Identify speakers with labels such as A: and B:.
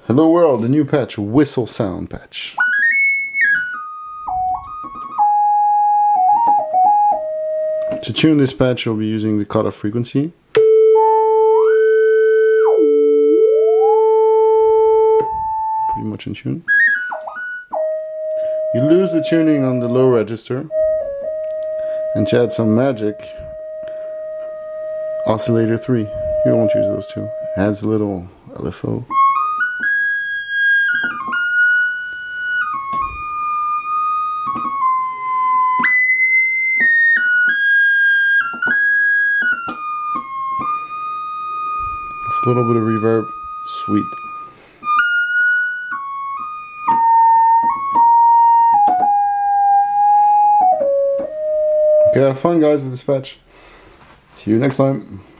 A: Hello world, the new patch, whistle sound patch. To tune this patch, you'll be using the cutoff frequency. Pretty much in tune. You lose the tuning on the low register, and to add some magic, oscillator 3. You won't use those two. Adds a little LFO. A little bit of reverb, sweet. Okay, have fun guys with this patch. See you next time.